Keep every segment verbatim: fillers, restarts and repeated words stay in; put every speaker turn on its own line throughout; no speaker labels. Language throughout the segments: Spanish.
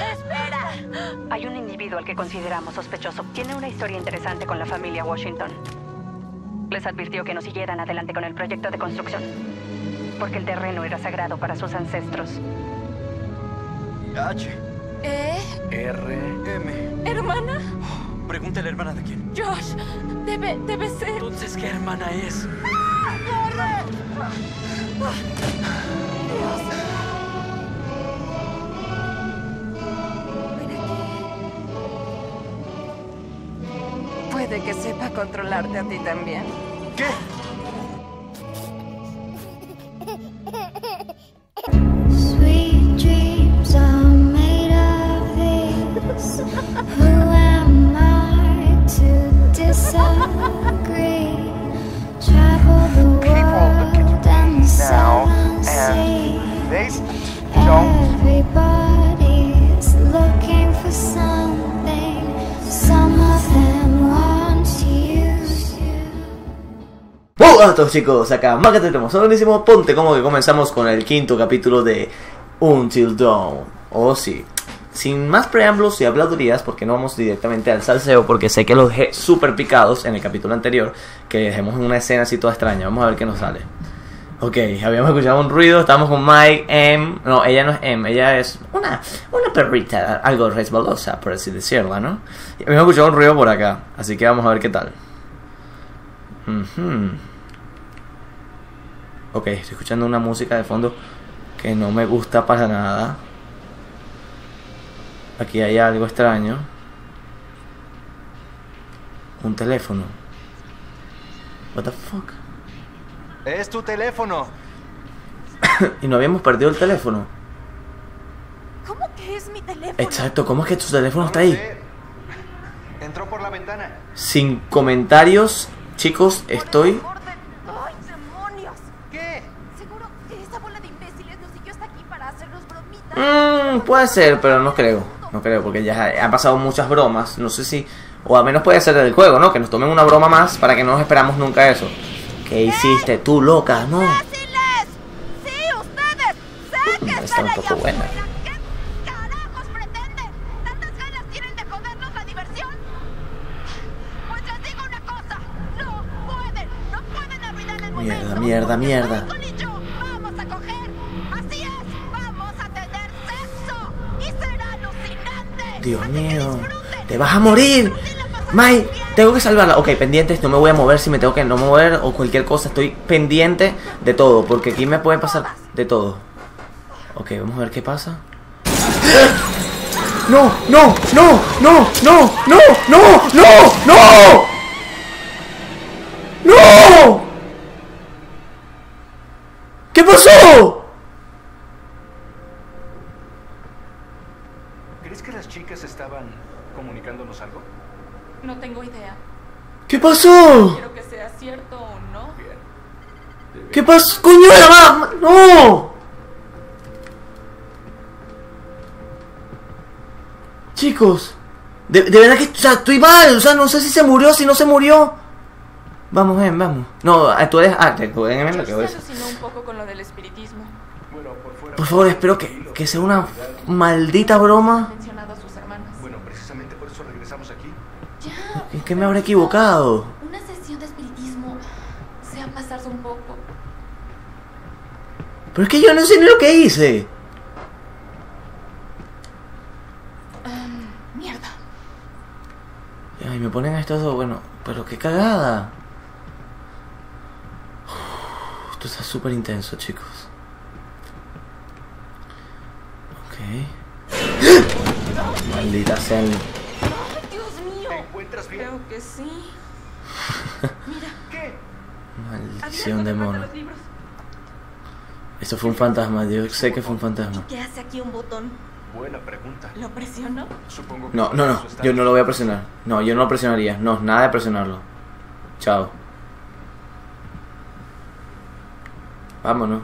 ¡Espera! Hay un individuo al que consideramos sospechoso. Tiene una historia interesante con la familia Washington. Les advirtió que no siguieran adelante con el proyecto de construcción, porque el terreno era sagrado para sus ancestros.
H.
¿Eh?
R. M.
¿Hermana?
Pregúntale, ¿hermana de quién?
Josh, debe, debe ser...
Entonces, ¿qué hermana es?
¡Corre! Dios. Ven aquí. Puede que sepa controlarte a ti también.
¿Qué?
Sweet dreams are made of this. Who am I to disagree? Travel the world and the seven seas. Everybody's looking for something. Some of them want to use you.
Hola a todos, chicos, acá Maca tenemos buenísimo. Ponte como que comenzamos con el quinto capítulo de Until Dawn. Oh sí, sin más preámbulos y habladurías, porque no vamos directamente al salseo, porque sé que los dejé súper picados en el capítulo anterior, que dejemos una escena así toda extraña. Vamos a ver qué nos sale. Ok, habíamos escuchado un ruido, estamos con Mike, M. No, ella no es M, ella es una, una perrita, algo resbalosa, por así decirlo, ¿no? Y habíamos escuchado un ruido por acá, así que vamos a ver qué tal. Uh-huh. Ok, estoy escuchando una música de fondo que no me gusta para nada. Aquí hay algo extraño. Un teléfono. What the fuck?
Es tu teléfono.
Y no habíamos perdido el teléfono.
¿Cómo que es mi teléfono?
Exacto, ¿cómo es que tu teléfono está ahí?
Entró por la ventana.
Sin comentarios, chicos, estoy...
¡Ay, demonios!
¿Qué?
Seguro que esa bola de imbéciles nos siguió hasta aquí para hacernos bromitas.
Mmm, puede ser, pero no creo. No creo, porque ya han pasado muchas bromas. No sé si... O al menos puede ser del juego, ¿no? Que nos tomen una broma más para que no nos esperamos nunca eso. ¿Qué hiciste tú, loca? No.
¡Imbéciles! ¡Sí, ustedes! ¡Sé que
Está
están
un
allá
poco buena.
afuera! ¿Qué carajos pretenden? ¿Tantas ganas tienen de jodernos la diversión? Pues les digo una cosa. No pueden. No pueden arruinar el momento.
Mierda, mierda, mierda.
Michael y yo vamos a coger. Así es. Vamos a tener sexo. Y será alucinante.
Dios
Así que
mío.
disfruten.
¡Te vas a morir! Mike, tengo que salvarla. Ok, pendientes, no me voy a mover si me tengo que no mover o cualquier cosa. Estoy pendiente de todo, porque aquí me puede pasar de todo. Ok, vamos a ver qué pasa. ¡No! ¡No! ¡No! ¡No! ¡No! ¡No! ¡No! ¡No! ¡No! ¡No! ¿Qué pasó?
¿Crees que las chicas estaban comunicándonos algo?
No tengo idea.
¿Qué pasó?
Quiero que sea cierto o no.
Bien.
¿Qué pasó? ¡Coño de la mamá! ¡No! Chicos, de, de verdad que, o sea, estoy mal. O sea, no sé si se murió, si no se murió. Vamos, ven, vamos. No, tú eres arte, tú eres lo que voy a
Se
decir.
alucinó un poco con lo del espiritismo.
Bueno, por fuera.
Por favor, espero que, que sea una maldita broma.
Mencionado a sus hermanas.
Bueno, precisamente por eso regresamos aquí.
Ya.
¿En qué me habré equivocado?
Una sesión de espiritismo sea pasarse un poco.
Pero es que yo no sé ni lo que hice.
Um, mierda.
Ay, me ponen a estos dos, bueno, pero qué cagada. Uf, esto está súper intenso, chicos. Ok. Maldita sea el...
¡Ay, Dios mío!
¿Te encuentras bien?
Creo que sí. Mira.
¿Qué?
Maldición de mono. Esto fue un fantasma, yo sé que fue un fantasma.
¿Qué hace aquí un botón?
Buena pregunta.
¿Lo presiono?
Supongo que
No,
por
no, no,
eso está-
yo no lo voy a presionar. No, yo no lo presionaría. No, nada de presionarlo. Chao. Vámonos.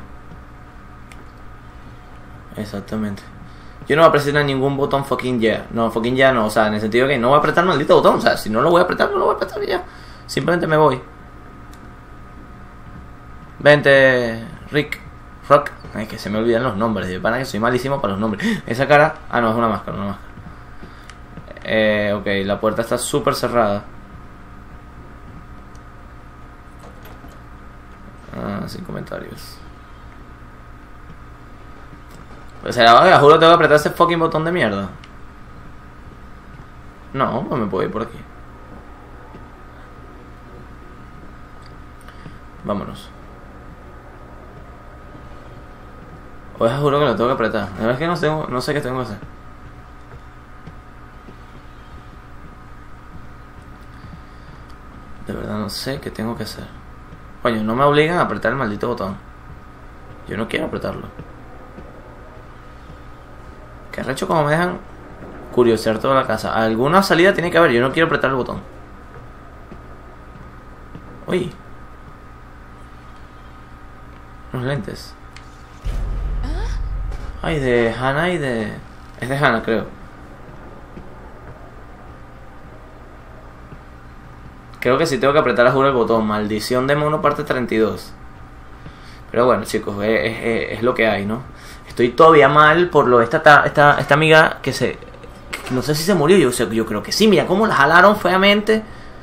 Exactamente. Yo no voy a presionar ningún botón fucking ya. No, fucking ya no. O sea, en el sentido que no voy a apretar el maldito botón. O sea, si no lo voy a apretar, no lo voy a apretar y ya. Simplemente me voy. Vente, Rick. Rock. Ay, que se me olvidan los nombres. De pana que soy malísimo para los nombres. Esa cara. Ah, no, es una máscara, una máscara. Eh, ok, la puerta está súper cerrada. Ah, sin comentarios. O sea, oiga, juro que tengo que apretar ese fucking botón de mierda. No, pues me puedo ir por aquí. Vámonos. Oiga, juro que lo tengo que apretar. La verdad es que no, tengo, no sé qué tengo que hacer. De verdad no sé qué tengo que hacer. Coño, no me obligan a apretar el maldito botón. Yo no quiero apretarlo. Qué arrecho como me dejan curiosear toda la casa. Alguna salida tiene que haber. Yo no quiero apretar el botón. Uy. Unos lentes. Ay, de Hannah y de... Es de Hannah, creo. Creo que sí tengo que apretar a juro el botón. Maldición de mono parte treinta y dos. Pero bueno, chicos, es, es, es lo que hay, ¿no? Estoy todavía mal por lo de esta, esta, esta amiga que se... Que no sé si se murió. Yo, yo creo que sí. Mira cómo la jalaron feamente.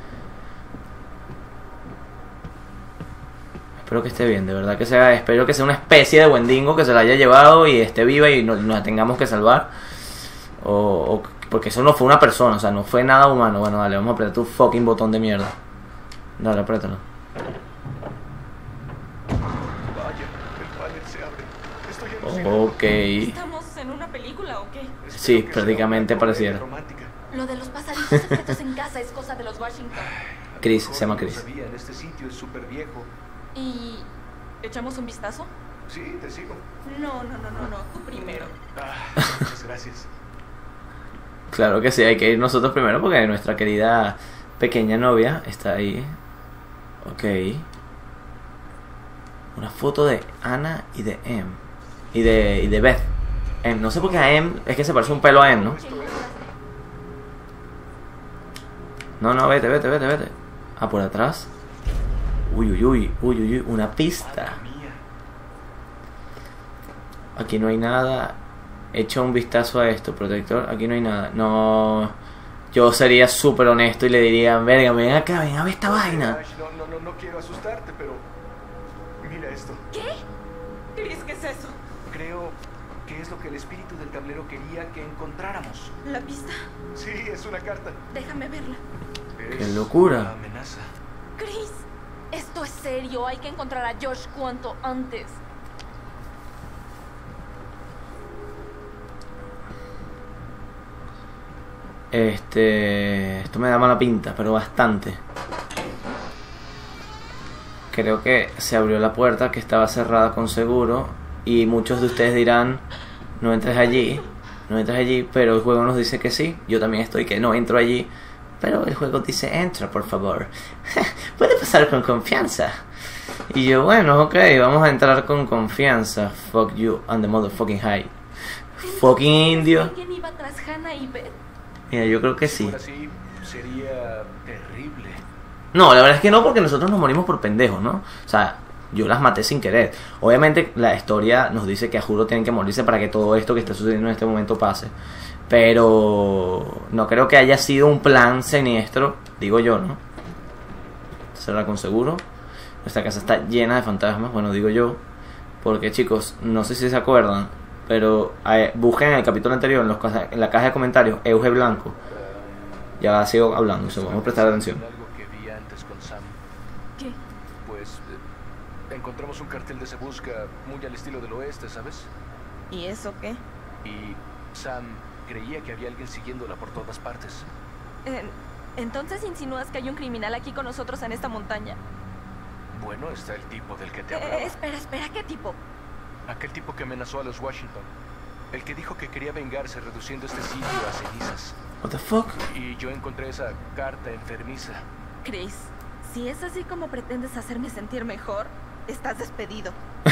Espero que esté bien, de verdad que sea... Espero que sea una especie de Wendigo que se la haya llevado y esté viva y no, no la tengamos que salvar. O, o... Porque eso no fue una persona, o sea, no fue nada humano. Bueno, dale, vamos a apretar tu fucking botón de mierda. Dale, apriétalo.
Vaya, el panel se abre. Estoy emocionado.
Ok.
¿Estamos en una película o qué?
Espero
Sí,
que sea
prácticamente
una comedia
pareciera.
romántica.
Lo de los pasadizos secretos en casa es cosa de los Washington.
Chris,
Mejor
se llama
no lo
Chris.
sabía, en este sitio es súper viejo.
¿Y echamos un vistazo?
Sí, te sigo.
No, no, no, no, no, tú primero.
Ah, muchas gracias.
Claro que sí, hay que ir nosotros primero porque nuestra querida pequeña novia está ahí. Ok. Una foto de Anna y de Em. Y de, y de Beth. Em, no sé por qué a Em es que se parece un pelo a Em, ¿no? No, no, vete, vete, vete, vete. Ah, por atrás. Uy, uy, uy, uy, uy, uy, una pista.
Mía.
Aquí no hay nada. Echa un vistazo a esto, protector. Aquí no hay nada. No. Yo sería súper honesto y le diría, verga, ven acá, ven a ver esta vaina.
Ash, no, no, no, no quiero asustarte, pero mira esto.
¿Qué? Chris, ¿qué es eso?
Creo que es lo que el espíritu del tablero quería que encontráramos.
¿La pista?
Sí, es una carta.
Déjame verla.
¡Qué
Es
locura!
una amenaza.
Chris, esto es serio. Hay que encontrar a Josh cuanto antes.
Este... Esto me da mala pinta, pero bastante. Creo que se abrió la puerta que estaba cerrada con seguro. Y muchos de ustedes dirán, no entres allí, no entres allí, pero el juego nos dice que sí. Yo también estoy que no entro allí, pero el juego dice entra, por favor. Puede pasar con confianza. Y yo, bueno, ok, vamos a entrar con confianza. Fuck you and the motherfucking high. Fucking indio.
¿Alguien iba tras Hannah y Beth?
Mira, yo creo que sí.
Ahora sí, sería terrible.
No, la verdad es que no, porque nosotros nos morimos por pendejos, ¿no? O sea, yo las maté sin querer. Obviamente la historia nos dice que a juro tienen que morirse para que todo esto que está sucediendo en este momento pase. Pero no creo que haya sido un plan siniestro, digo yo, ¿no? Cerrar con seguro. Nuestra casa está llena de fantasmas, bueno, digo yo. Porque, chicos, no sé si se acuerdan, pero eh, busquen en el capítulo anterior, en, los, en la caja de comentarios, Euge Blanco. Ya sigo hablando, so, vamos a prestar atención.
Algo que vi antes con Sam.
¿Qué?
Pues eh, encontramos un cartel de Se Busca muy al estilo del oeste, ¿sabes?
¿Y eso qué?
Y Sam creía que había alguien siguiéndola por todas partes.
Eh, Entonces insinúas que hay un criminal aquí con nosotros en esta montaña.
Bueno, está el tipo del que te
Eh,
hablaba.
espera, espera, ¿qué tipo?
Aquel tipo que amenazó a los Washington. El que dijo que quería vengarse reduciendo este sitio a cenizas.
What the fuck?
Y yo encontré esa carta enfermiza.
Chris, si es así como pretendes hacerme sentir mejor, estás despedido.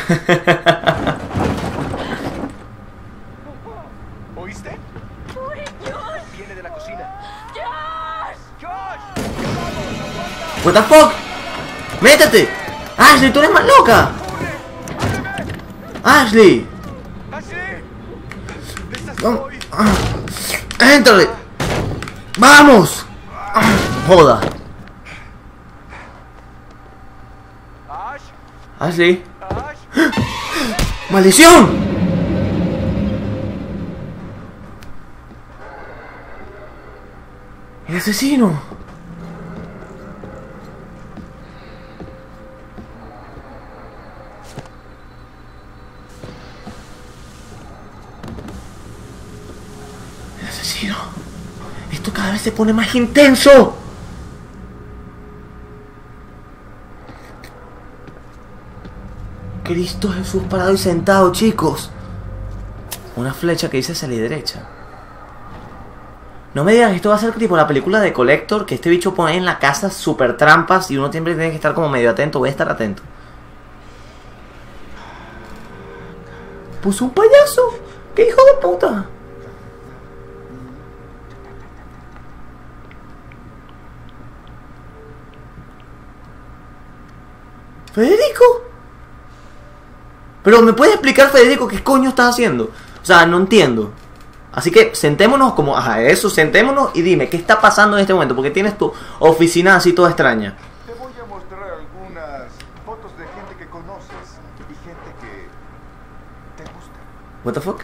¿Oíste? Viene de la cocina.
¡Josh!
¡Josh!
What the fuck? ¡Métete! ¡Ashley, tú eres más loca! ¡Ashley!
¡Ashley! ¡Estás
Vamos.
hoy!
¡Éntrale! ¡Vamos! ¡Joda!
¡Ash!
Ashley.
¡Ash!
¡Maldición! ¡El asesino! ¡El asesino! Esto cada vez se pone más intenso. Cristo Jesús parado y sentado, chicos. Una flecha que dice hacia la derecha. No me digan que esto va a ser tipo la película de Collector, que este bicho pone en la casa super trampas y uno siempre tiene que estar como medio atento. Voy a estar atento. Puso un payaso. ¡Qué hijo de puta! ¿Federico? Pero ¿me puedes explicar, Federico, qué coño estás haciendo? O sea, no entiendo. Así que sentémonos como... Ajá, eso, sentémonos y dime, ¿qué está pasando en este momento? Porque tienes tu oficina así toda extraña.
Te voy a mostrar algunas fotos de gente que conoces y gente que te gusta.
What the fuck?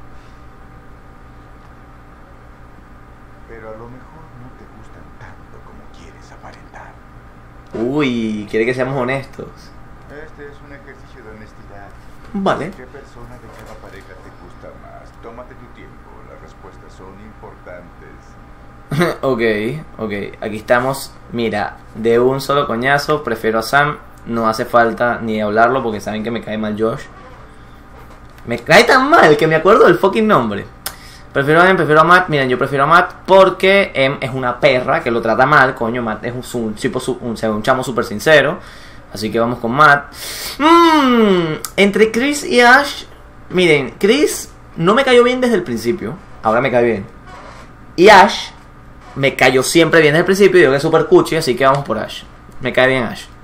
Pero a lo mejor no te gustan tanto como quieres aparentar.
Uy, quiere que seamos honestos.
Este es un ejercicio de honestidad.
Vale.
¿Qué persona de cada pareja te gusta más? Tómate tu tiempo, las respuestas son importantes.
Ok, ok. Aquí estamos. Mira, de un solo coñazo, prefiero a Sam. No hace falta ni hablarlo porque saben que me cae mal Josh. Me cae tan mal que me acuerdo del fucking nombre. Prefiero a Em, prefiero a Matt. Miren, yo prefiero a Matt porque Em es una perra que lo trata mal. Coño, Matt es un, un, tipo, un, un chamo súper sincero. Así que vamos con Matt. Mm, entre Chris y Ash. Miren, Chris no me cayó bien desde el principio. Ahora me cae bien. Y Ash me cayó siempre bien desde el principio. Digo que es súper cuchi, así que vamos por Ash. Me cae bien Ash.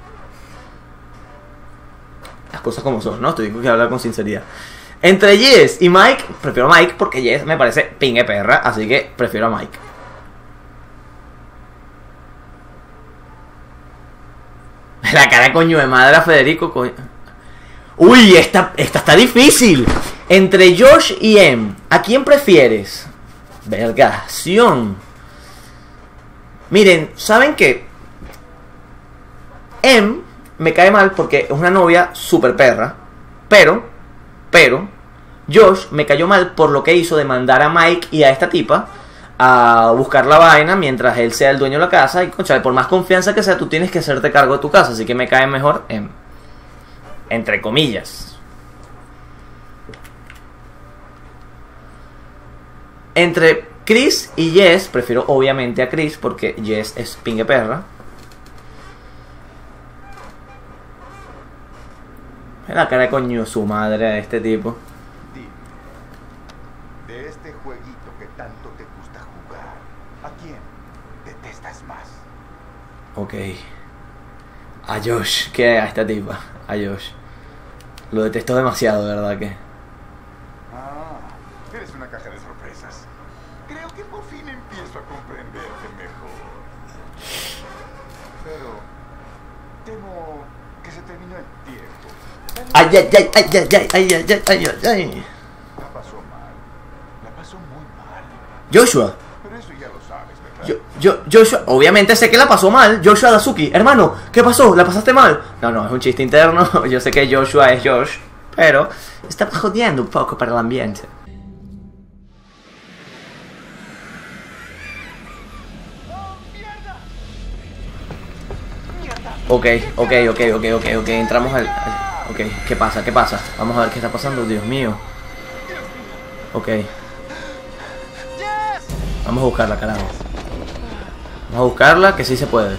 Las cosas como son, ¿no? Tengo que hablar con sinceridad. Entre Jess y Mike, prefiero a Mike porque Jess me parece pingue perra. Así que prefiero a Mike. La cara de coño de madre a Federico, coño. Uy, esta, esta está difícil. Entre Josh y Em, ¿a quién prefieres? Vergación. Miren, ¿saben qué? Em me cae mal porque es una novia super perra. Pero, pero Josh me cayó mal por lo que hizo de mandar a Mike y a esta tipa a buscar la vaina mientras él sea el dueño de la casa. Y, concha, por más confianza que sea, tú tienes que hacerte cargo de tu casa. Así que me cae mejor Em. Entre comillas. Entre Chris y Jess, prefiero obviamente a Chris porque Jess es pingue perra. La cara de coño su madre a este tipo.
Dime, de este jueguito que tanto te gusta jugar, ¿a quién detestas más?
Ok. A Josh, que a esta tipa. A Josh. Lo detesto demasiado, de verdad que.
Ah, eres una caja de sorpresas. Creo que por fin empiezo a comprenderte mejor. Pero temo que se terminó el tiempo.
Ay, ay, ay, ay, ay, ay, ay, ay, ay, ay, ay.
La pasó mal. La pasó muy mal.
Joshua.
Pero eso ya lo sabes, ¿verdad?
Yo, yo, Joshua, obviamente sé que la pasó mal. Joshua Dazuki, hermano, ¿qué pasó? ¿La pasaste mal? No, no, es un chiste interno. Yo sé que Joshua es Josh, pero está jodiendo un poco para el ambiente. Ok, ok, ok, ok, ok, ok, entramos al... al- Ok, ¿qué pasa? ¿Qué pasa? Vamos a ver qué está pasando, Dios mío. Ok. Vamos a buscarla, carajo. Vamos a buscarla, que sí se puede.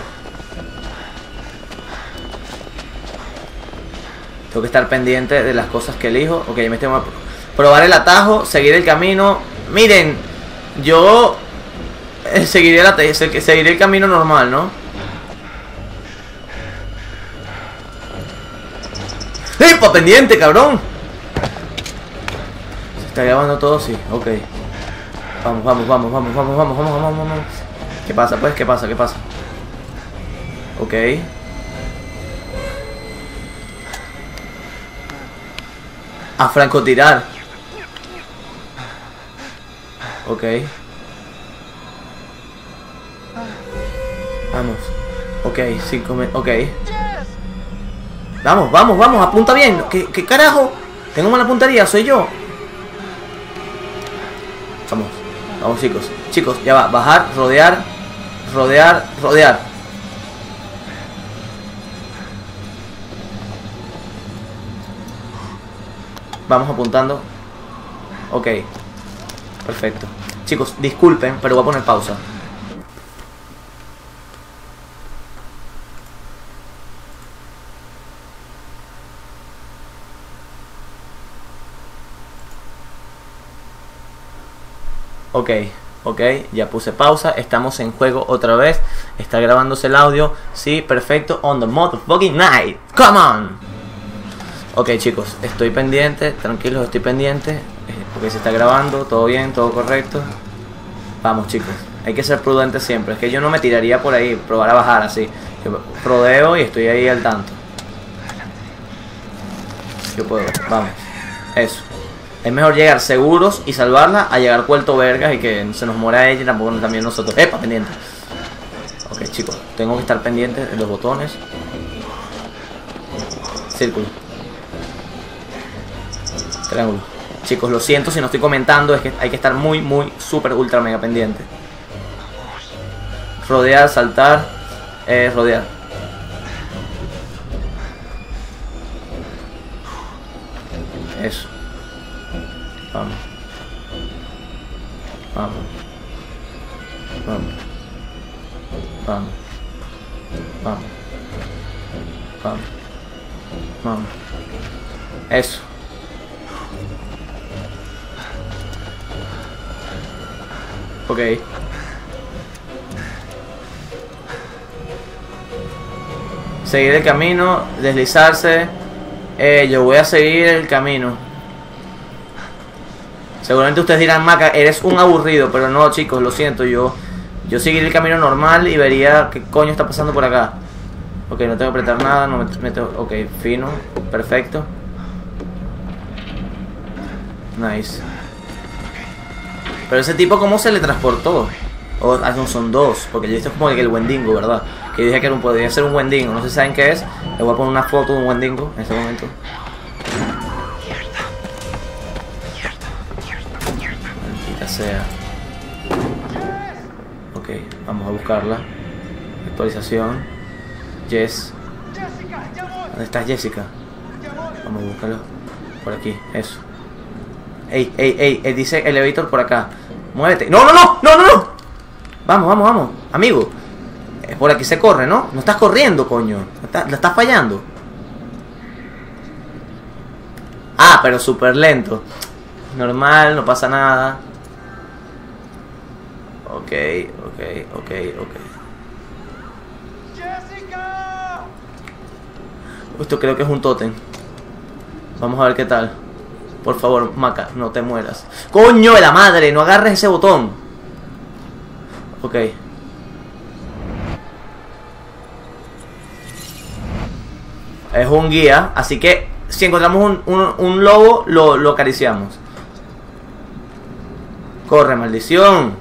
Tengo que estar pendiente de las cosas que elijo. Ok, me tengo que probar el atajo, seguir el camino. Miren, yo eh, seguiré, la seguiré el camino normal, ¿no? ¡Epa, pendiente, cabrón! ¿Se está grabando todo? Sí, ok. Vamos, vamos, vamos, vamos, vamos, vamos, vamos, vamos, vamos. ¿Qué pasa, pues? ¿Qué pasa? ¿Qué pasa? Ok. A francotirar. Ok. Vamos. Ok, cinco me... Ok. Vamos, vamos, vamos, apunta bien. ¿Qué, qué carajo? Tengo mala puntería, soy yo. Vamos, vamos chicos. Chicos, ya va, bajar, rodear. Rodear, rodear. Vamos apuntando. Ok. Perfecto. Chicos, disculpen, pero voy a poner pausa. Ok, ok, ya puse pausa. Estamos en juego otra vez. Está grabándose el audio. Sí, perfecto. On the motherfucking night. Come on. Ok, chicos, estoy pendiente. Tranquilos, estoy pendiente. Porque se está grabando. Todo bien, todo correcto. Vamos, chicos. Hay que ser prudentes siempre. Es que yo no me tiraría por ahí. Probar a bajar así. Yo rodeo y estoy ahí al tanto. Yo puedo. Vamos. Eso. Es mejor llegar seguros y salvarla a llegar cuelto vergas y que se nos muera ella y tampoco también nosotros. ¡Epa! Pendiente. Ok, chicos. Tengo que estar pendiente de los botones. Círculo. Triángulo. Chicos, lo siento si no estoy comentando. Es que hay que estar muy, muy, súper, ultra, mega pendiente. Rodear, saltar. Eh, rodear. Eso. Vamos. Vamos. Vamos. Vamos. Vamos. Vamos. Vamos. Eso. Ok. Seguir el camino, deslizarse. Eh, yo voy a seguir el camino. Seguramente ustedes dirán, Maca, eres un aburrido. Pero no, chicos, lo siento. Yo yo seguiré el camino normal y vería qué coño está pasando por acá. Ok, no tengo que apretar nada. No me, me tengo, ok, fino. Perfecto. Nice. Pero ese tipo, ¿cómo se le transportó? O ah, no, son dos. Porque yo esto es como que el Wendigo, ¿verdad? Que yo dije que era un, podría ser un Wendigo. No sé si saben qué es. Les voy a poner una foto de un Wendigo en este momento. Maldita sea. Ok, vamos a buscarla. Actualización. Jess. ¿Dónde estás, Jessica? Vamos a buscarlo. Por aquí, eso. Ey, ey, ey, ey, dice elevator por acá. Muévete. No, no, no, no, no, no. Vamos, vamos, vamos. Amigo. Eh, por aquí se corre, ¿no? No estás corriendo, coño. La estás fallando. Ah, pero súper lento. Normal, no pasa nada. Ok, ok, ok, ok.
¡Jessica!
Esto creo que es un tótem. Vamos a ver qué tal. Por favor, Maca, no te mueras. ¡Coño de la madre! No agarres ese botón. Ok. Es un guía, así que si encontramos un, un, un lobo, lo, lo acariciamos. Corre, maldición.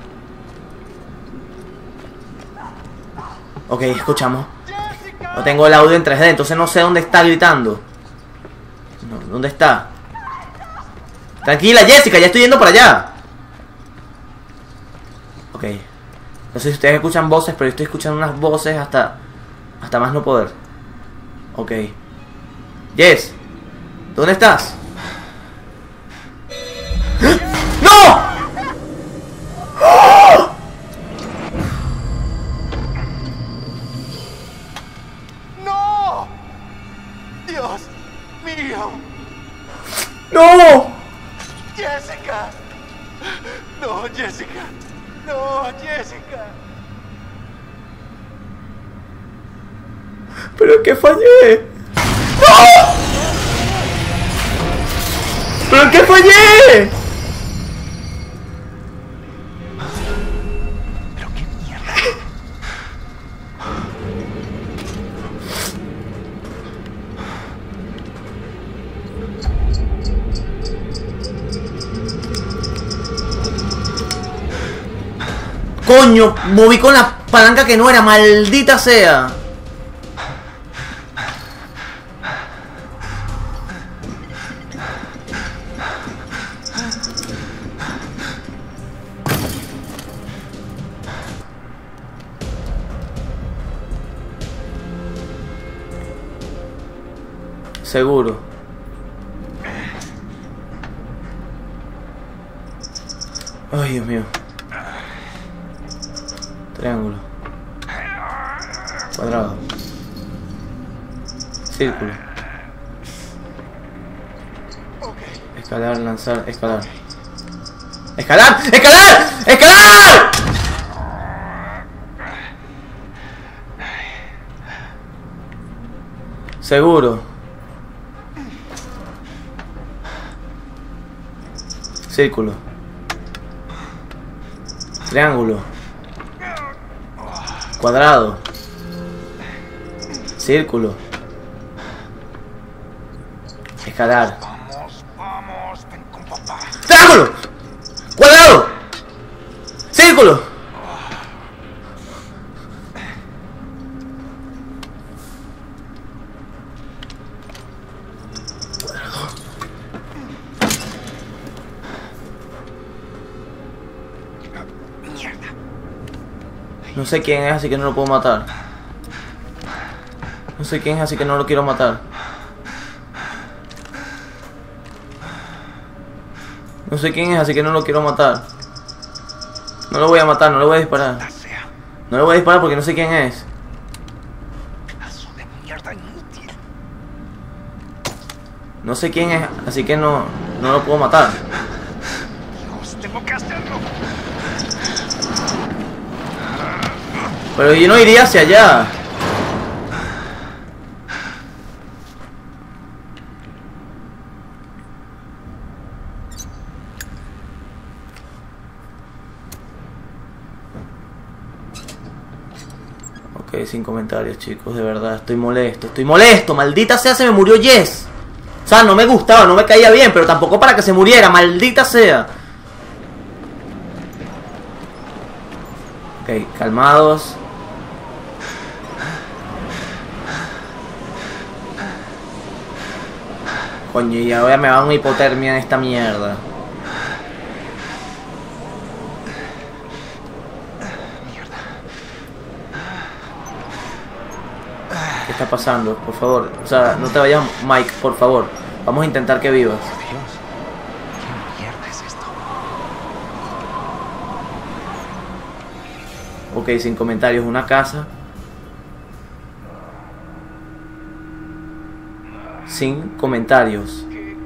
Ok, escuchamos. No tengo el audio en tres D, entonces no sé dónde está gritando. No, ¿dónde está? Tranquila, Jessica, ya estoy yendo para allá. Ok. No sé si ustedes escuchan voces, pero yo estoy escuchando unas voces hasta hasta más no poder. Ok. Jess, ¿dónde estás? ¡No!
¡No! ¡Dios mío!
¡No!
¡Jessica! ¡No, Jessica! ¡No, Jessica!
¡Pero es que fallé! ¡No! ¿Pero qué fallé?
¿Pero qué mierda?
Coño, moví con la palanca que no era, maldita sea. Seguro. Ay, Dios mío. Triángulo. Cuadrado. Círculo. Escalar, lanzar, escalar. ¡Escalar! ¡Escalar! ¡Escalar! Seguro. Círculo. Triángulo. Cuadrado. Círculo. Escalar.
Vamos, vamos, ven con papá.
Triángulo. Cuadrado. Círculo. No sé quién es, así que no lo puedo matar. No sé quién es, así que no lo quiero matar. No sé quién es, así que no lo quiero matar. No lo voy a matar, no le voy a disparar. No le voy a disparar porque no sé quién es.
Pedazo de mierda inútil.
No sé quién es, así que no, no lo puedo matar.
Dios, tengo que hacerlo.
Pero yo no iría hacia allá. Ok, sin comentarios, chicos, de verdad, estoy molesto, estoy molesto, maldita sea, se me murió Jess. O sea, no me gustaba, no me caía bien, pero tampoco para que se muriera, maldita sea. Ok, calmados. Coño, y ahora me va una hipotermia en esta mierda. ¿Qué está pasando? Por favor, o sea, no te vayas, Mike, por favor. Vamos a intentar que vivas.
Dios, ¿qué mierda es esto?
Ok, sin comentarios, una casa. Sin comentarios.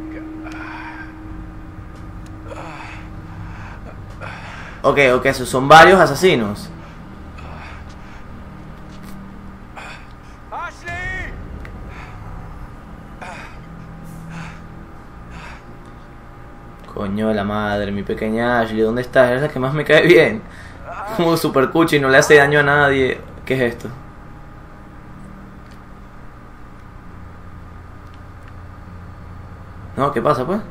Ok, ok, esos son varios asesinos.
¡Ashley!
Coño de la madre, mi pequeña Ashley, ¿dónde estás? Eres la que más me cae bien. Como super cuchi y no le hace daño a nadie. ¿Qué es esto? No, ¿qué pasa pues?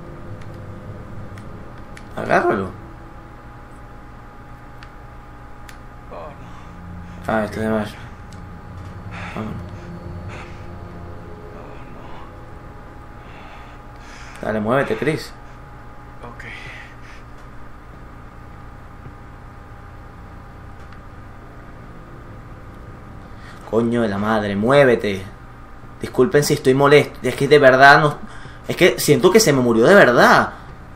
Agárralo. Ah, esto es de Ashley. Vámonos. Dale, muévete, Chris.
Ok.
Coño de la madre, muévete. Disculpen si estoy molesto. Es que de verdad no... Es que siento que se me murió de verdad.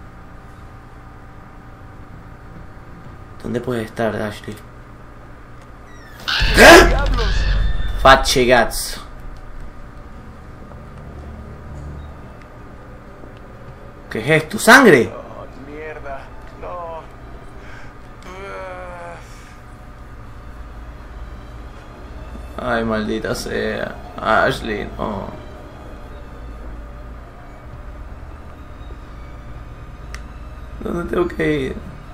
¿Dónde puede estar Ashley?
¡Diablos!
Fat Chegats. ¿Qué es esto? ¡Sangre!
Oh, mierda. No.
Ay, maldita sea. Ashley, no. ¿Dónde tengo que ir?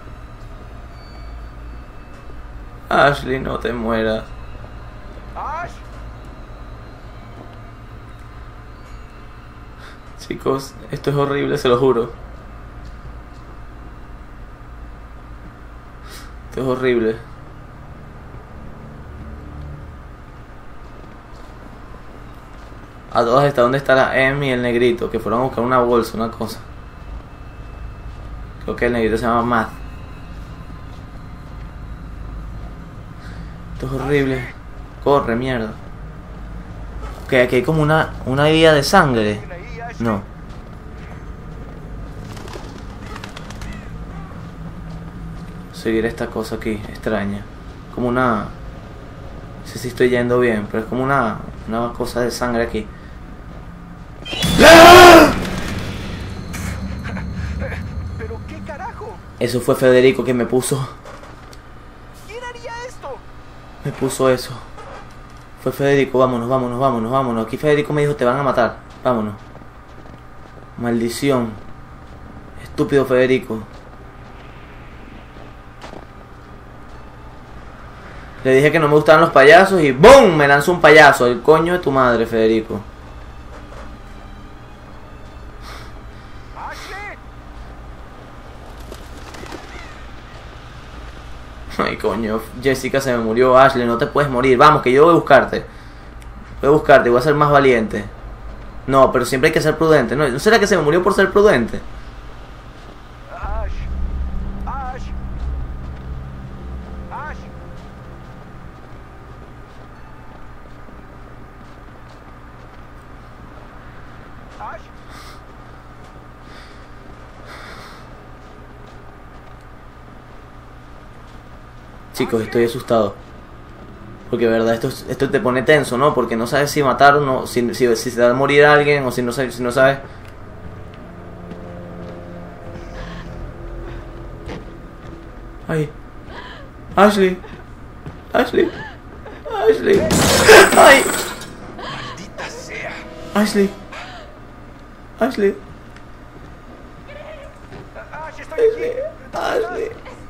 Ashley, no te mueras.
¡Ash!
Chicos, esto es horrible, se lo juro. Esto es horrible. A todas estas, ¿dónde estará Em y el negrito? Que fueron a buscar una bolsa, una cosa. Creo que el negrito se llama Matt. Esto es horrible. Corre, mierda. Ok, aquí hay como una, una guía de sangre. No. Seguir esta cosa aquí, extraña. Como una... No sé si estoy yendo bien, pero es como una, una cosa de sangre aquí.
¿Pero qué carajo?
Eso fue Federico que me puso.
¿Quién haría esto?
Me puso eso. Fue Federico, vámonos, vámonos, vámonos, vámonos. Aquí Federico me dijo, te van a matar. Vámonos. Maldición. Estúpido Federico. Le dije que no me gustaban los payasos y ¡boom! Me lanzó un payaso. El coño de tu madre, Federico. Ay, coño, Jessica se me murió. Ashley, no te puedes morir. Vamos, que yo voy a buscarte. Voy a buscarte, voy a ser más valiente. No, pero siempre hay que ser prudente. ¿No, ¿no será que se me murió por ser prudente?
Ash. Ash. Ash. Ash.
Chicos, estoy asustado. Porque, verdad, esto, esto te pone tenso, ¿no? Porque no sabes si matar o no, si, si, si se va a morir alguien o si no, si no sabes. Ay. Ashley. Ashley. Ashley. Ay.
Maldita sea.
Ashley. Ashley.
Ash, estoy aquí.
Ashley.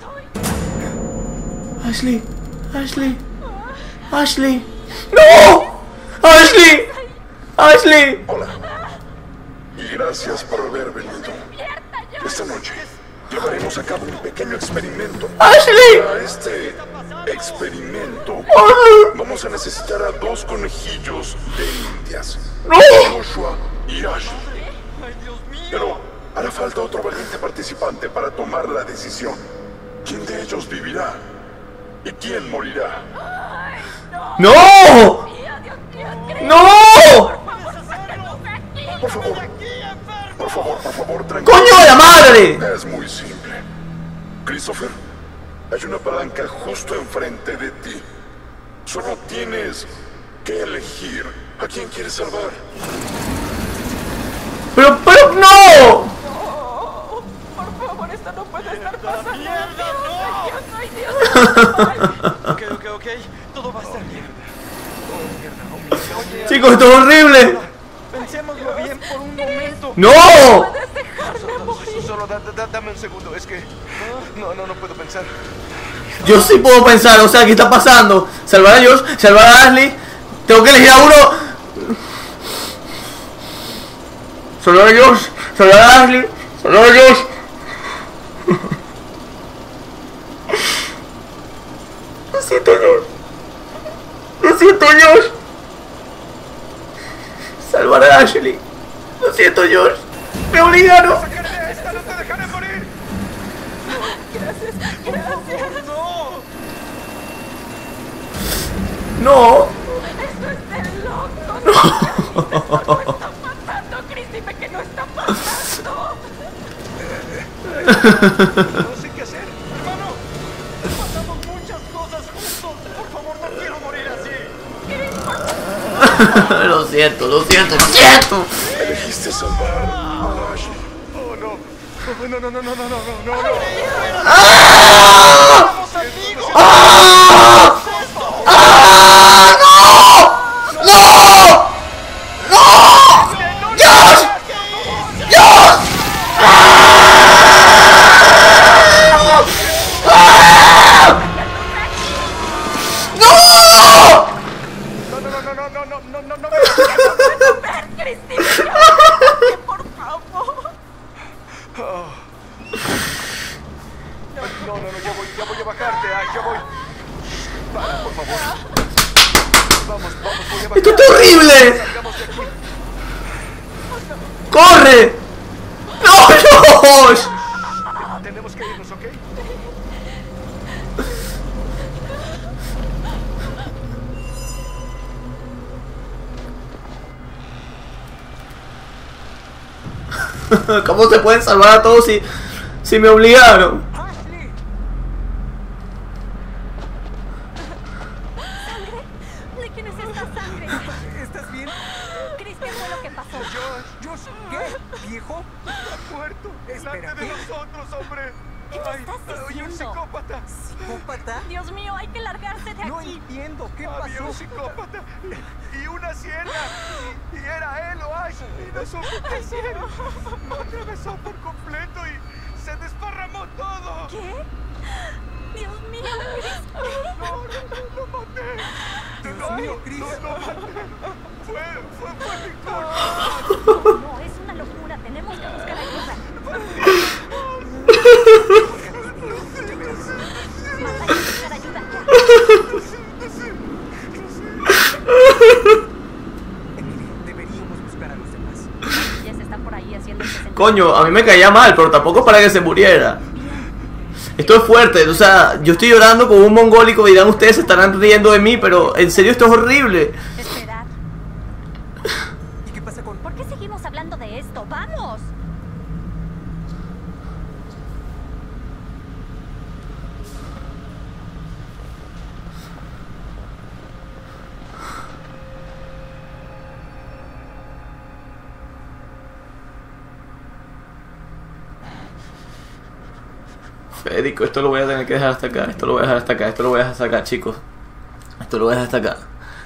Ashley. Ashley. Ashley. ¡No! ¡Ashley! ¡Ashley!
Hola. Y gracias por haber venido. Esta noche llevaremos a cabo un pequeño experimento.
¡Ashley!
Para este experimento vamos a necesitar a dos conejillos de indias.
¡No!
Joshua y Ashley. Pero hará falta otro valiente participante para tomar la decisión. ¿Quién de ellos vivirá? ¿Y quién morirá?
¡No! ¡No!
Por favor, por favor, por favor, tranquilo.
¡Coño de la madre!
Es muy simple. Christopher, hay una palanca justo enfrente de ti. Solo tienes que elegir a quién quieres salvar.
¡Pero, pero, no!
Por favor, esto no puede estar pasando.
¡Mierda,
Dios, ay, Dios, ay, Dios.
Ok, ok, ok. Todo va a estar bien. Oh, mierda. Oh, mierda. Oye,
Chicos, esto es horrible.
pensémoslo bien por un momento.
¡No!
Solo, solo da- da- dame un segundo. Es que... No, no, no puedo pensar.
Yo sí puedo pensar, o sea, ¿qué está pasando? ¿Salvar a Josh? ¿Salvar a Ashley? Tengo que elegir a uno. ¿Salvar a Josh? ¿Salvar a Ashley? ¿Salvar a Josh? Lo siento, Josh. Lo siento, Josh. Salvar a Ashley. Lo siento, Josh. Me obligaron.
¡Sacaré de esta! ¡No te dejaré morir!
Gracias, gracias.
¡No!
No.
Esto es de loco. No está pasando, Chris. Dime que no está pasando.
No sé qué hacer. Hermano, pasamos muchas cosas juntos. Por favor, no quiero morir así.
Lo siento, lo siento, lo siento.
Elegiste salvar a Ashley.
Oh, no. Oh, no, no, no, no, no, no, no, no.
¡Ah!
¡Vamos, amigos!
¡Ah! ¡Ah! ¡No! ¡No! ¡No! ¡Dios! ¡Dios! ¡Ah! ¡Corre! ¡No, Josh!
Tenemos que irnos, ¿ok?
¿Cómo se pueden salvar a todos si, si me obligaron?
¡Ashley!
¿Sangre? ¿De quién es esta sangre?
¿Estás bien?
Chris, ¿qué fue lo que pasó?
Josh, Josh, ¿qué? ¿Viejo?
Está muerto.
Espera,
Delante de
¿qué?
nosotros, hombre.
¿Qué me
Ay,
estás
hay un
diciendo?
psicópata.
¿Psicópata?
Dios mío, hay que largarse de
No
aquí.
entiendo, ¿qué
Había
pasó?
un psicópata y, y una sierra. Y, y era él o Ash. Y no supo qué hacer. Lo atravesó por completo y se desparramó todo.
¿Qué? Dios mío, Chris, ¿qué?
No, no, no, lo maté.
Dios
No,
mío, Chris.
No, lo maté. Fue, fue, fue mi culpa.
No, es una locura. Tenemos que buscar ayuda. Marta, hay que buscar ayuda ya.
Emily, deberíamos buscar a los demás.
Ya se está por ahí haciendo el presente.
Coño, a mí me caía mal, pero tampoco para que se muriera. Esto es fuerte, o sea, yo estoy llorando como un mongólico y dirán ustedes se estarán riendo de mí, pero en serio esto es horrible.
Esperar.
¿Y qué pasa con...?
¿Por qué seguimos hablando de esto? ¡Vamos!
Federico, esto lo voy a tener que dejar hasta acá, esto lo voy a dejar hasta acá, esto lo voy a dejar hasta acá, chicos. Esto lo voy a dejar hasta acá.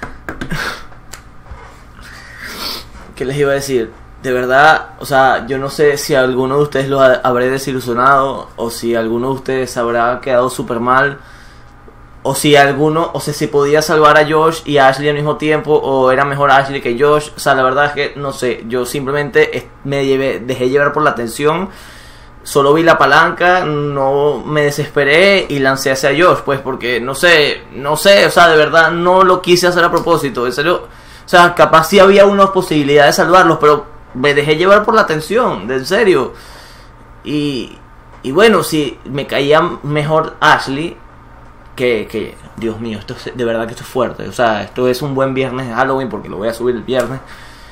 ¿Qué les iba a decir? De verdad, o sea, yo no sé si alguno de ustedes lo ha- habré desilusionado, o si alguno de ustedes habrá quedado súper mal, o si alguno, o sea, si podía salvar a Josh y a Ashley al mismo tiempo, o era mejor Ashley que Josh. O sea, la verdad es que no sé, yo simplemente es- me llevé, dejé llevar por la tensión. Solo vi la palanca, no me desesperé y lancé hacia Josh, pues porque no sé, no sé, o sea, de verdad no lo quise hacer a propósito, en serio. O sea, capaz sí había una posibilidad de salvarlos, pero me dejé llevar por la tensión, de en serio. Y, y bueno, si me caía mejor Ashley que, que, Dios mío, esto es, de verdad que esto es fuerte. O sea, esto es un buen viernes de Halloween porque lo voy a subir el viernes.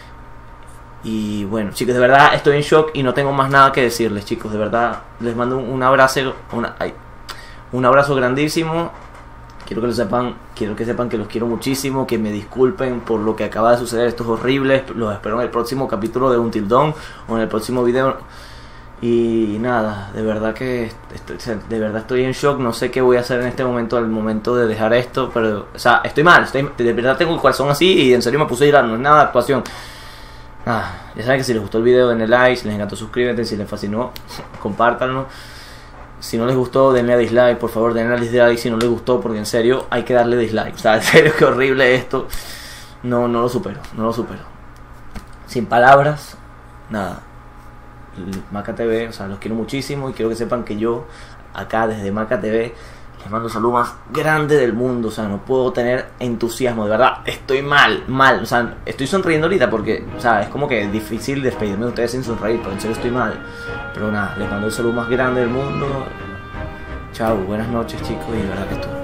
Y bueno, chicos, de verdad estoy en shock y no tengo más nada que decirles, chicos. De verdad, les mando un, un abrazo, una, ay, un abrazo grandísimo. Quiero que lo sepan, quiero que sepan que los quiero muchísimo, que me disculpen por lo que acaba de suceder. Esto es horrible. Los espero en el próximo capítulo de Until Dawn o en el próximo video. Y nada, de verdad que estoy, de verdad estoy en shock. No sé qué voy a hacer en este momento, al momento de dejar esto, pero, o sea, estoy mal. Estoy, de verdad tengo el corazón así y en serio me puse a llorar. No es nada de actuación. Ah, ya saben que si les gustó el video denle like, si les encantó suscríbete, si les fascinó compártanlo. Si no les gustó denle a dislike, por favor denle a dislike si no les gustó, porque en serio hay que darle dislike. O sea, en serio que horrible esto. No, no lo supero, no lo supero. Sin palabras, nada. Maca T V, o sea, los quiero muchísimo y quiero que sepan que yo acá desde Maca T V les mando el saludo más grande del mundo. O sea, no puedo tener entusiasmo, de verdad, estoy mal, mal, o sea, estoy sonriendo ahorita porque, o sea, es como que es difícil despedirme de ustedes sin sonreír, pero en serio estoy mal. Pero nada, les mando el saludo más grande del mundo. Chao, buenas noches, chicos, y de verdad que esto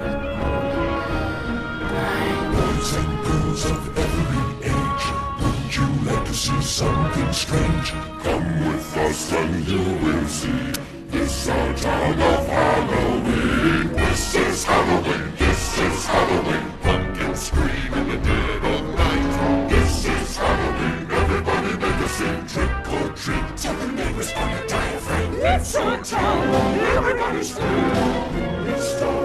Boys and girls of every age, would you like to see something strange? Come with us and you will see. This our town of Halloween. This is Halloween. This is Halloween. Pumpkins scream in the dead of night. This is Halloween. Everybody make a scene. Trick or treat. Tell the neighbors on a diaphragm. It's our town. Everybody scream. It's our